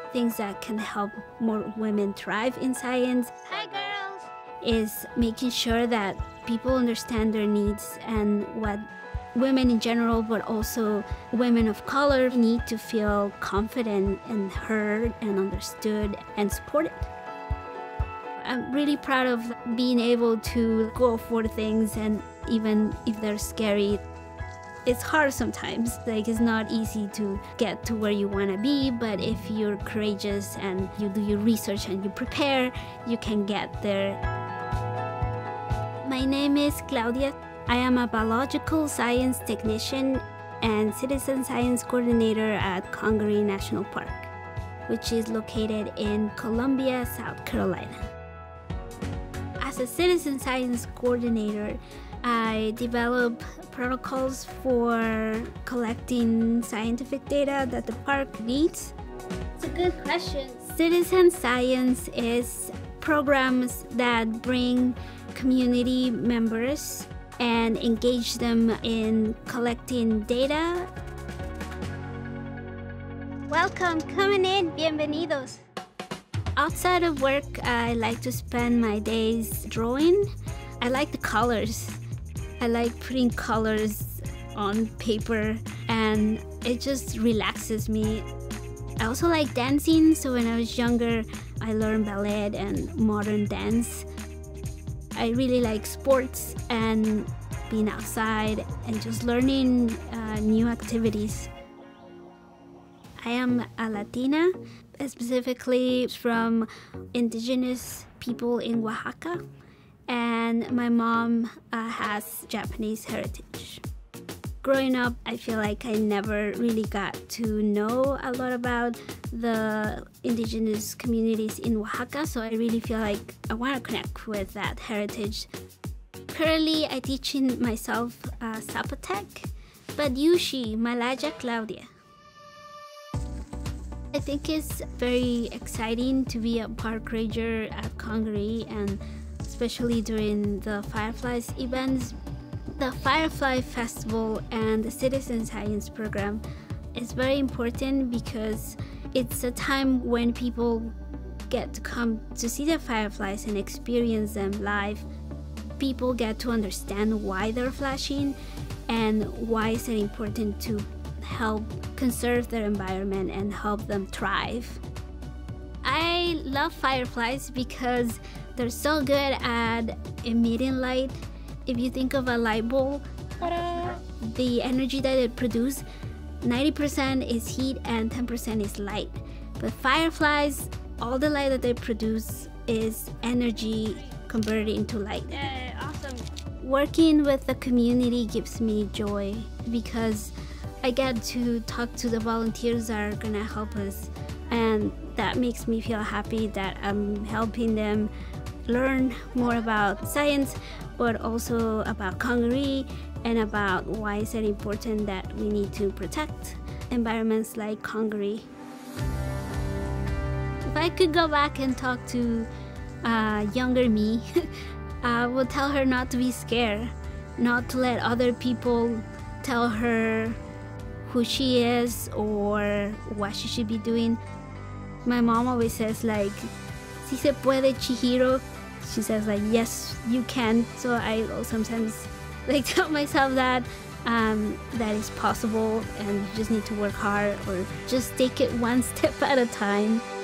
things that can help more women thrive in science. Hi, girls! Is making sure that people understand their needs and what women in general, but also women of color, need to feel confident and heard and understood and supported. I'm really proud of being able to go for things, and even if they're scary, it's hard sometimes. Like, it's not easy to get to where you want to be, but if you're courageous and you do your research and you prepare, you can get there. My name is Claudia. I am a biological science technician and citizen science coordinator at Congaree National Park, which is located in Columbia, South Carolina. As a citizen science coordinator, I develop protocols for collecting scientific data that the park needs. It's a good question. Citizen science is programs that bring community members and engage them in collecting data. Welcome, coming in, bienvenidos. Outside of work, I like to spend my days drawing. I like the colors. I like putting colors on paper, and it just relaxes me. I also like dancing, so when I was younger, I learned ballet and modern dance. I really like sports and being outside and just learning new activities. I am a Latina, specifically from indigenous people in Oaxaca, and my mom has Japanese heritage. Growing up, I feel like I never really got to know a lot about the indigenous communities in Oaxaca, so I really feel like I want to connect with that heritage. Currently, I teach myself Zapotec, but Yushi, Malaya Claudia. I think it's very exciting to be a park ranger at Congaree, and especially during the Fireflies events. The Firefly Festival and the Citizen Science program is very important because it's a time when people get to come to see the fireflies and experience them live. People get to understand why they're flashing and why is it important to help conserve their environment and help them thrive. I love fireflies because they're so good at emitting light. If you think of a light bulb, the energy that it produces, 90% is heat and 10% is light. But fireflies, all the light that they produce is energy converted into light. Awesome. Working with the community gives me joy because I get to talk to the volunteers that are gonna help us, and that makes me feel happy that I'm helping them learn more about science, but also about Congaree and about why is it important that we need to protect environments like Congaree. If I could go back and talk to younger me, I would tell her not to be scared, not to let other people tell her who she is or what she should be doing. My mom always says, like, "Si se puede, Chihiro." She says, like, yes, you can. So I sometimes like tell myself that that is possible, and you just need to work hard or just take it one step at a time.